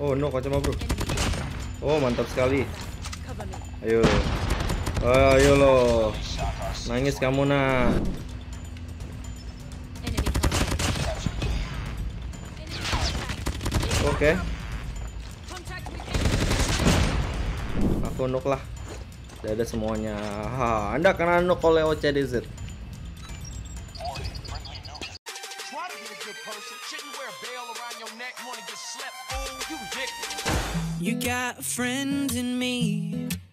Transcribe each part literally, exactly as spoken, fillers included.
Oh no, kacau bro. Oh mantap sekali. Ayo, ayo lo, nangis kamu nak. Oke, okay. Aku nuk lah. Udah ada semuanya. Ha, Anda kena nuk oleh O C D Z. You got a friend in me.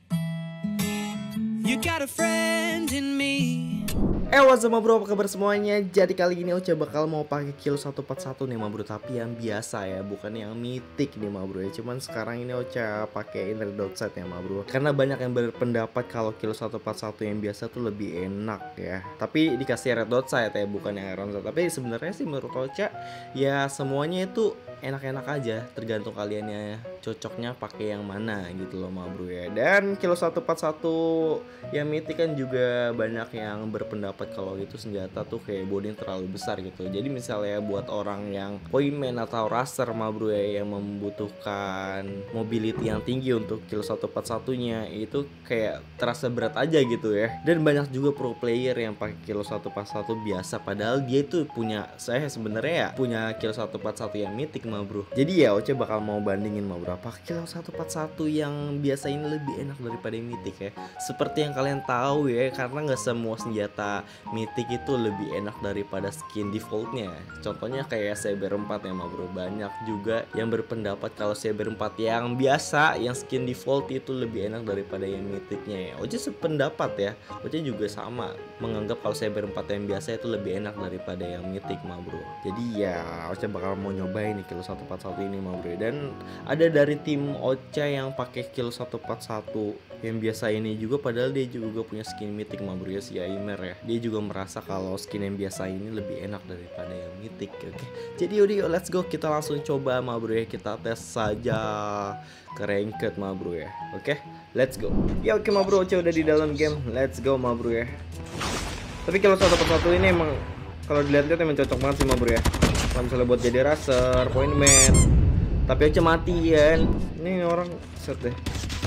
You got a friend in me. Eh what's up bro, apa kabar semuanya? Jadi kali ini Ocha bakal mau pakai kill seratus empat puluh satu nih ma bro, tapi yang biasa ya, bukan yang mythic nih ma bro ya. Cuman sekarang ini Ocha pakai red dot sight ya ma bro, karena banyak yang berpendapat kalau kill seratus empat puluh satu yang biasa tuh lebih enak ya. Tapi dikasih red dot sight ya, bukan yang iron sight. Tapi sebenarnya sih menurut Ocha ya semuanya itu enak-enak aja, tergantung kaliannya cocoknya pakai yang mana gitu loh ma bro ya. Dan kill seratus empat puluh satu yang mythic kan juga banyak yang berpendapat kalau itu senjata tuh kayak body yang terlalu besar gitu. Jadi misalnya buat orang yang pointman atau raster ma bro ya, yang membutuhkan mobility yang tinggi untuk kill seratus empat puluh satunya itu kayak terasa berat aja gitu ya. Dan banyak juga pro player yang pakai kill seratus empat puluh satu biasa, padahal dia tuh punya, saya sebenarnya ya punya kill seratus empat puluh satu yang mythic ma bro. Jadi ya Ocha bakal mau bandingin ma bro, apa kill seratus empat puluh satu yang biasa ini lebih enak daripada yang mythic ya. Seperti yang kalian tahu ya, karena nggak semua senjata mythic itu lebih enak daripada skin defaultnya. Contohnya kayak Saber empat ya ma bro, banyak juga yang berpendapat kalau Saber empat yang biasa, yang skin default itu lebih enak daripada yang mythicnya ya. Ocha sependapat ya, Ocha juga sama menganggap kalau Saber empat yang biasa itu lebih enak daripada yang mythic ma bro. Jadi ya Ocha bakal mau nyobain nih kill seratus empat puluh satu ini ma bro. Dan ada dari tim Ocha yang pakai kill seratus empat puluh satu yang biasa ini juga, padahal dia juga punya skin mythic ma bro ya, si Aimer ya. Dia juga merasa kalau skin yang biasa ini lebih enak daripada yang mythic. Oke, okay. Jadi yaudah yuk let's go, kita langsung coba ma bro ya, kita tes saja ke ranked ma bro ya. Oke, okay? Let's go. Ya oke okay, ma bro, Ocha udah di dalam game, let's go ma bro ya. Tapi kalau seratus empat puluh satu ini emang kalau dilihat-lihat emang cocok banget sih ma bro ya, kalau misalnya buat jadi racer, pointman. Tapi Ocha mati ya. Ini orang set deh.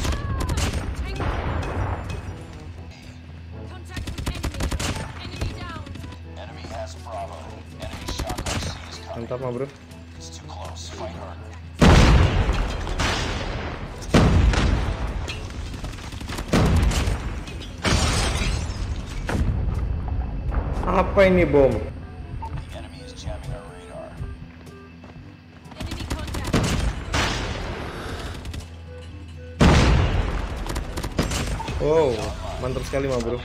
Mantap ma bro. Apa ini bom? Wow, mantap sekali ma bro.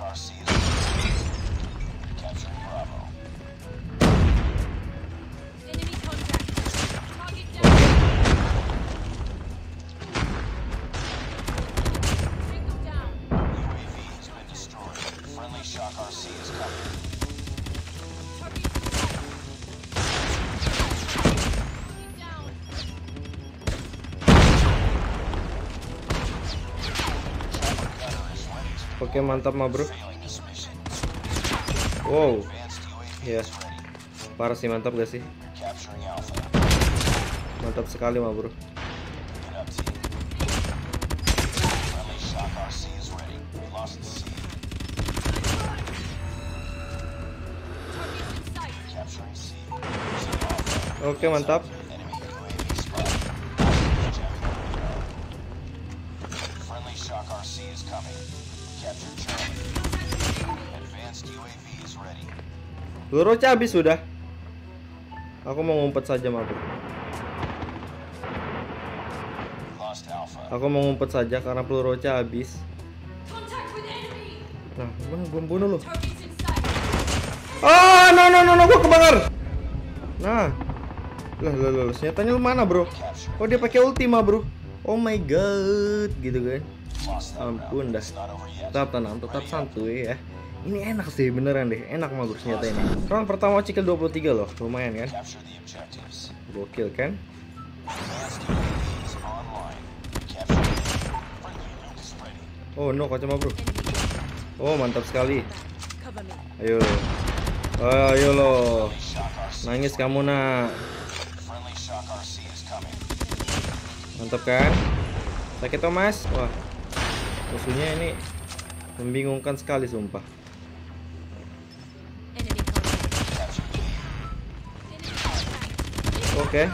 Oke mantap ma bro. Wow, ya parah sih, mantap gak sih? Mantap sekali ma bro. Oke mantap. Peluru Ocha habis sudah. Aku mau ngumpet saja ma bro. Aku mau ngumpet saja karena peluru Ocha habis. Nah, bang, belum bunuh lo. Oh, no no no no, gua kebakar. Nah, lah lah lah, senjatanya lu mana bro? Oh dia pakai ulti ma bro. Oh my god, gitu kan? Ampun dah. Tetap tenang, tetap santuy ya. Ini enak sih, beneran deh, enak ma bro senjata ini. Round pertama Cikel dua puluh tiga loh, lumayan kan? Gokil kan? Oh no, kacau ma bro. Oh mantap sekali. Ayo, ayo lo, nangis kamu nak. Mantap kan? Sakit Thomas. Wah, musuhnya ini membingungkan sekali sumpah. Oke. Okay.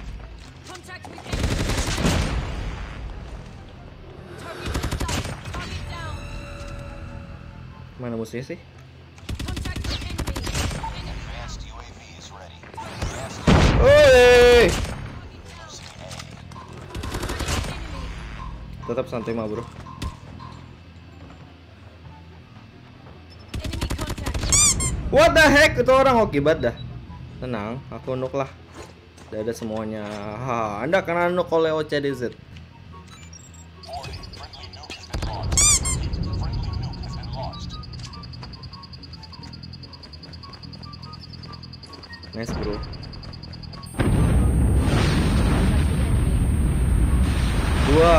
Mana musuhnya sih? Oi! Tetap santai mah bro. What the heck, itu orang hoki banget dah. Tenang, aku nuk lah. Udah ada semuanya. Ha, Anda kena nuk oleh O C D Z. Nice bro. Dua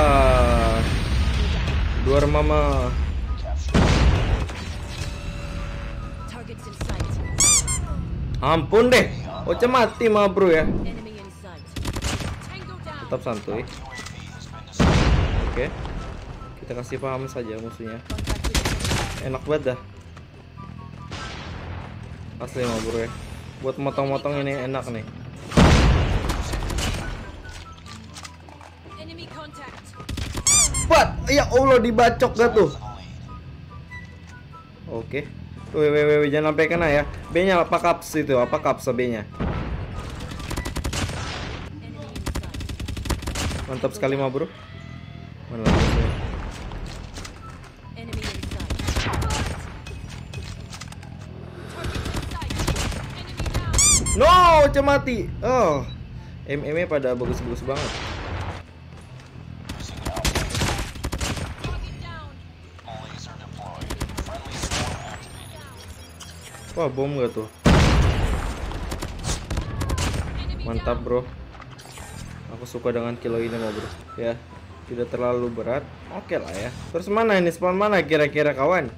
Dua remama. Ampun deh, Ocha mati mah bro ya. Tetap santuy. Oke, kita kasih paham saja musuhnya. Enak banget dah. Asli mah bro ya. Buat motong-motong ini enak nih. What? Ya Allah, dibacok gak tuh? Oke. Weh weh weh jangan sampai kena ya. B-nya apa kaps itu? Apa kaps B-nya? Mantap sekali mah bro. Mana lagi? No, cemati. Oh, M M-nya pada bagus-bagus banget. Wah, bom gak tuh? Mantap bro. Aku suka dengan kilo ini mah bro. Ya, tidak terlalu berat. Oke lah ya. Terus mana ini spawn mana kira-kira kawan?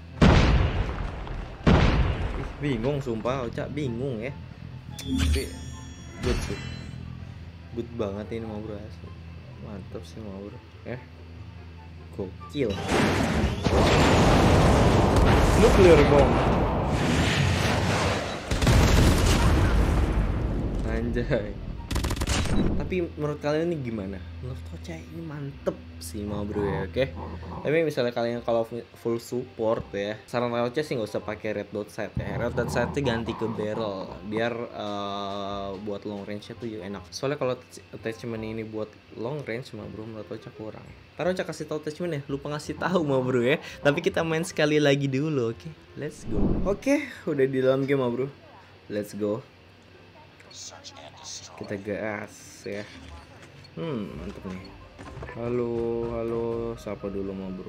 Ih, bingung sumpah, Ocha bingung ya. Tapi good sih, good banget ini mau bro, mantap sih mau bro ya, gokil. Nuclear bomb, anjay. Tapi menurut kalian ini gimana? Menurut Ocha ini mantep sih mau bro ya, oke. Tapi misalnya kalian kalau full support ya, saran Ocha sih nggak usah pakai red dot sight ya. Red dot sight ganti ke barrel biar uh, buat long range nya tuh enak. Soalnya kalau attachment ini buat long range mah bro menurut Ocha kurang. Taruh Ocha kasih tahu attachment ya, lupa ngasih tahu mau bro ya. Tapi kita main sekali lagi dulu, oke? Let's go. Oke, udah di dalam game mah bro. Let's go. Kita gas ya. Hmm, mantap nih. Halo, halo, siapa dulu mau bro?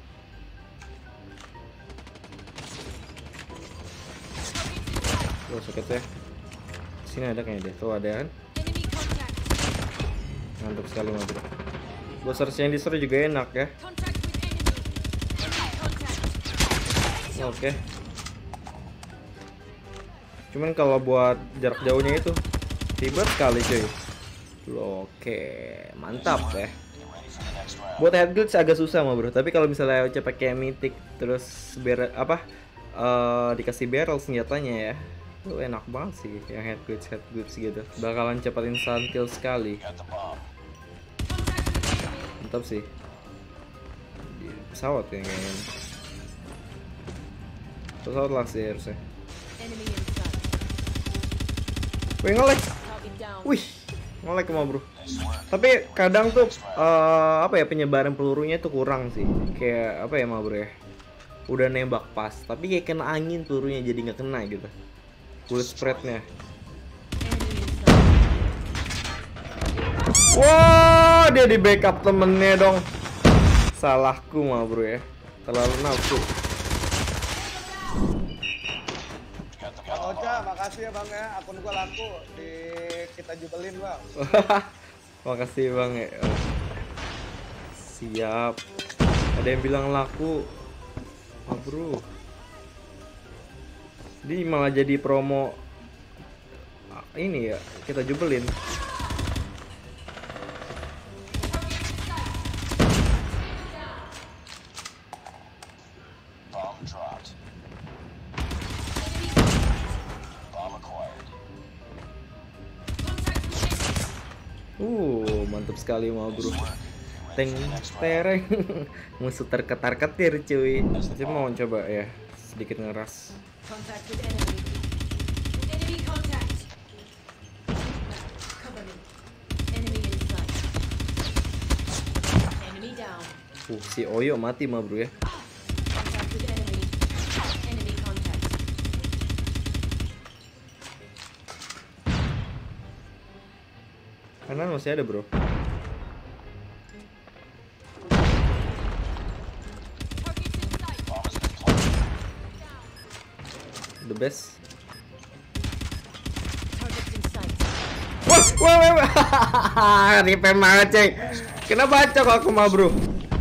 Oh, sakit ya. Sini ada kayaknya deh. Tuh ada kan? Mantap sekali mau bro. Bosser yang disuruh juga enak ya. Oke. Cuman kalau buat jarak jauhnya itu ribet sekali cuy. Oke, mantap ya. Buat head glitch agak susah mah bro. Tapi kalau misalnya Ocha pakai mythic terus barrel apa uh, dikasih barrel senjatanya ya, itu enak banget sih yang head glitch head glitch gitu. Bakalan cepat instant kill sekali. Mantap sih. Di pesawat ya kayaknya. Pesawat lah sih harusnya. Wih nge-lag. Wih, nge-lag mah bro. Tapi kadang tuh uh, apa ya penyebaran pelurunya tuh kurang sih. Kayak apa ya mah bro ya. Udah nembak pas, tapi kayak kena angin pelurunya jadi nggak kena gitu. Full spreadnya. Wah, dia di backup temennya dong. Salahku mah bro ya. Terlalu nafsu. Ocha, makasih ya bang ya, akun gua laku di kita jubelin bang. Makasih bang ya. Siap. Ada yang bilang laku, oh, bro. Ini malah jadi promo ini ya, kita jubelin. Uh, mantap sekali ma bro. Teng tereng. Musuh terketar-ketir cuy. Saya mau coba ya sedikit ngeras. Contact with enemy. Enemy contact. Cover me. Enemy in sight. Enemy down. Uh, si Oyo mati ma bro ya. Contact with enemy. Enemy contact. Kanan masih ada bro. The best. Targets in sight. Wah, wah, wah, wah. Ripem banget ceng. Kenapa baca kok aku mah bro?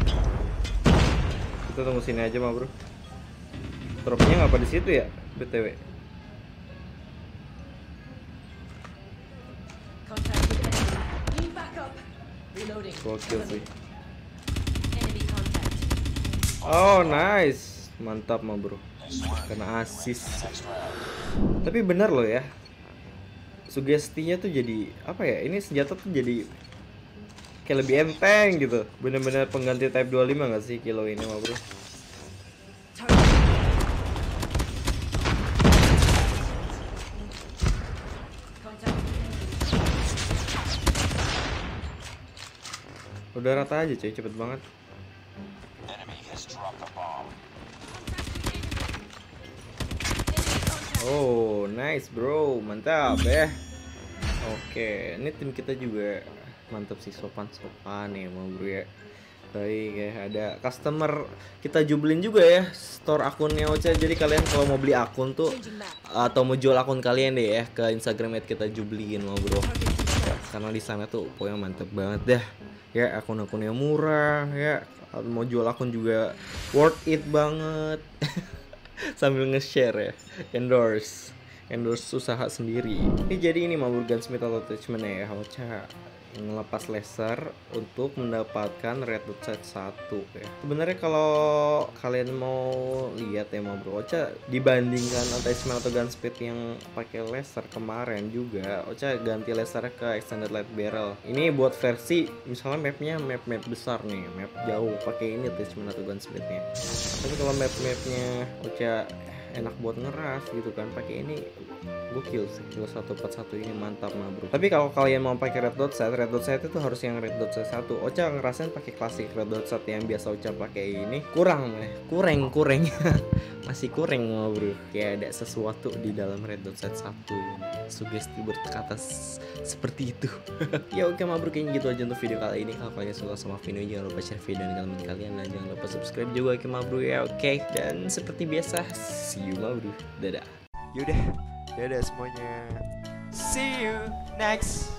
Kita tunggu sini aja mah bro. Dropnya ngapa di situ ya, B T W? Contact with enemy. Need backup. Reloading. Gokil sih. Enemy contact. Oh nice, mantap mah bro. Kena asis. Tapi bener loh ya. Sugestinya tuh jadi apa ya? Ini senjata tuh jadi kayak lebih enteng gitu. Bener-bener pengganti Type dua puluh lima nggak sih kilo ini mah bro? Udah rata aja cuy, cepet banget. Oh nice bro, mantap ya. Oke, ini tim kita juga mantap sih, sopan-sopan ya mau bro ya. Baik ya, ada customer kita jubelin juga ya store akunnya Ocha. Jadi kalian kalau mau beli akun tuh atau mau jual akun kalian deh ya ke Instagram at kita jubelin mau bro. Ya, karena di sana tuh pokoknya mantep banget dah. Ya akun-akunnya murah ya. Mau jual akun juga worth it banget. Sambil nge-share ya, endorse endorse usaha sendiri. Ini jadi ini mau gunsmith atau attachment ya Ocha, ngelepas laser untuk mendapatkan red dot sight satu ya. Sebenarnya kalau kalian mau lihat ya mau bro, Ocha dibandingkan attachment atau gunsmith yang pakai laser kemarin juga, Ocha ganti laser ke extended light barrel. Ini buat versi misalnya mapnya map map besar nih, map jauh, pakai ini attachment atau gunsmithnya. Tapi kalau map-mapnya Ocha enak buat ngeras gitu kan, pakai ini gokil sih. Kilo seratus empat puluh satu ini mantap mah bro. Tapi kalau kalian mau pakai red dot sight, red dot sight itu harus yang red dot sight satu. Ocha ngerasain pakai klasik red dot sight yang biasa Ocha pakai ini kurang ya, kurang kurang masih kurang mah bro. Kayak ada sesuatu di dalam red dot sight satu. Sugesti berkata seperti itu. Ya oke mah bro, kayaknya gitu aja untuk video kali ini. Kalau kalian suka sama video jangan lupa share video dengan teman kalian dan jangan lupa subscribe juga ke mah bro ya. Oke, dan seperti biasa see you mah bro. Dadah. Yaudah, dadah semuanya. See you next